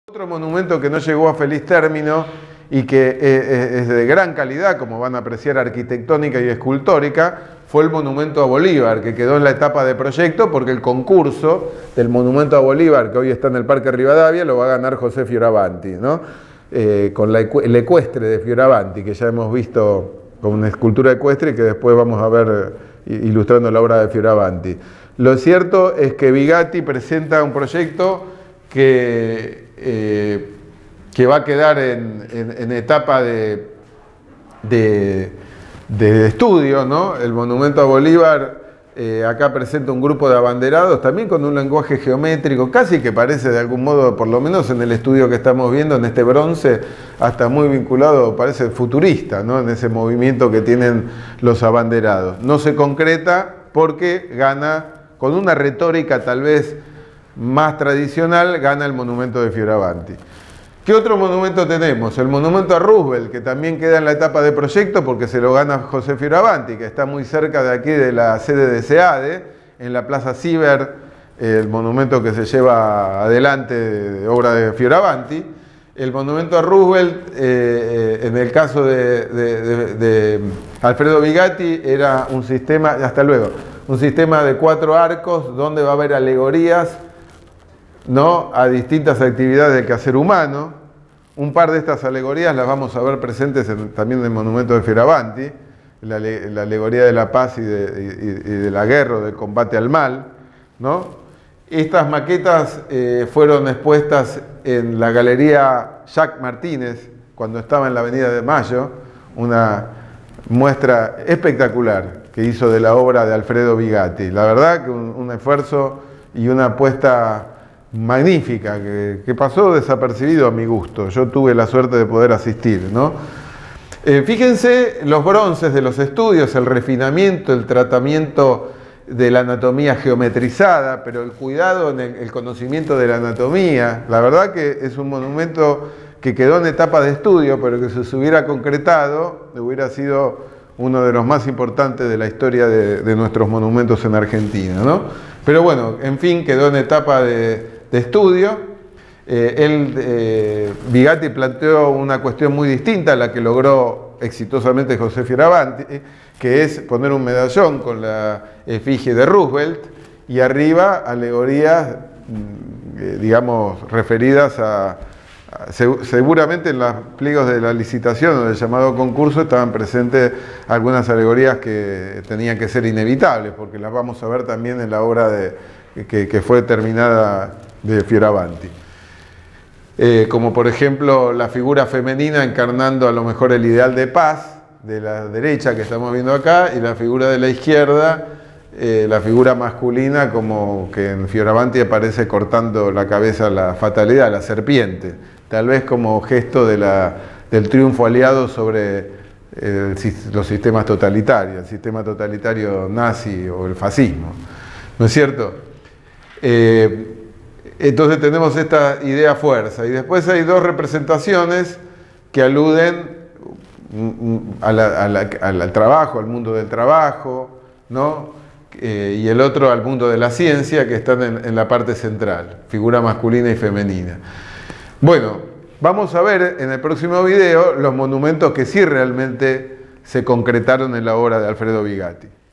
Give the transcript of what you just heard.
Otro monumento que no llegó a feliz término y que es de gran calidad, como van a apreciar, arquitectónica y escultórica, fue el monumento a Bolívar, que quedó en la etapa de proyecto porque el concurso del monumento a Bolívar, que hoy está en el Parque Rivadavia, lo va a ganar José Fioravanti, ¿no? Con el ecuestre de Fioravanti, que ya hemos visto con una escultura ecuestre y que después vamos a ver ilustrando la obra de Fioravanti. Lo cierto es que Bigatti presenta un proyecto que va a quedar en etapa de estudio, ¿no? El monumento a Bolívar acá presenta un grupo de abanderados, también con un lenguaje geométrico, casi que parece de algún modo, por lo menos en el estudio que estamos viendo, en este bronce, hasta muy vinculado, parece futurista, ¿no? En ese movimiento que tienen los abanderados. No se concreta porque gana, con una retórica tal vez más tradicional, gana el monumento de Fioravanti. ¿Qué otro monumento tenemos? El monumento a Roosevelt, que también queda en la etapa de proyecto porque se lo gana José Fioravanti, que está muy cerca de aquí de la sede de SEADE, en la Plaza Ciber, el monumento que se lleva adelante de obra de Fioravanti. El monumento a Roosevelt, en el caso de Alfredo Bigatti, era un sistema, hasta luego, un sistema de 4 arcos donde va a haber alegorías, ¿no?, a distintas actividades del quehacer humano. Un par de estas alegorías las vamos a ver presentes también en el monumento de Fioravanti, la alegoría de la paz y de la guerra, del combate al mal, ¿no? Estas maquetas fueron expuestas en la Galería Jacques Martínez, cuando estaba en la Avenida de Mayo, una muestra espectacular que hizo de la obra de Alfredo Bigatti. La verdad que un esfuerzo y una apuesta magnífica, que pasó desapercibido a mi gusto. Yo tuve la suerte de poder asistir, ¿no? Fíjense los bronces de los estudios, el refinamiento, el tratamiento de la anatomía geometrizada, pero el cuidado en el conocimiento de la anatomía. La verdad que es un monumento que quedó en etapa de estudio, pero que si se hubiera concretado, hubiera sido uno de los más importantes de la historia de nuestros monumentos en Argentina, ¿no? Pero bueno, en fin, quedó en etapa de estudio. Bigatti planteó una cuestión muy distinta a la que logró exitosamente José Fioravanti, que es poner un medallón con la efigie de Roosevelt y arriba alegorías, digamos, referidas seguramente en los pliegos de la licitación o del llamado concurso estaban presentes algunas alegorías que tenían que ser inevitables, porque las vamos a ver también en la obra que fue terminada de Fioravanti. Como por ejemplo la figura femenina encarnando a lo mejor el ideal de paz de la derecha que estamos viendo acá, y la figura de la izquierda, la figura masculina, como que en Fioravanti aparece cortando la cabeza a la fatalidad, la serpiente, tal vez como gesto del triunfo aliado sobre los sistemas totalitarios, el sistema totalitario nazi o el fascismo, ¿no es cierto? Entonces tenemos esta idea fuerza, y después hay dos representaciones que aluden al trabajo, al mundo del trabajo, ¿no? Y el otro al mundo de la ciencia, que están en la parte central, figura masculina y femenina. Bueno, vamos a ver en el próximo video los monumentos que sí realmente se concretaron en la obra de Alfredo Bigatti.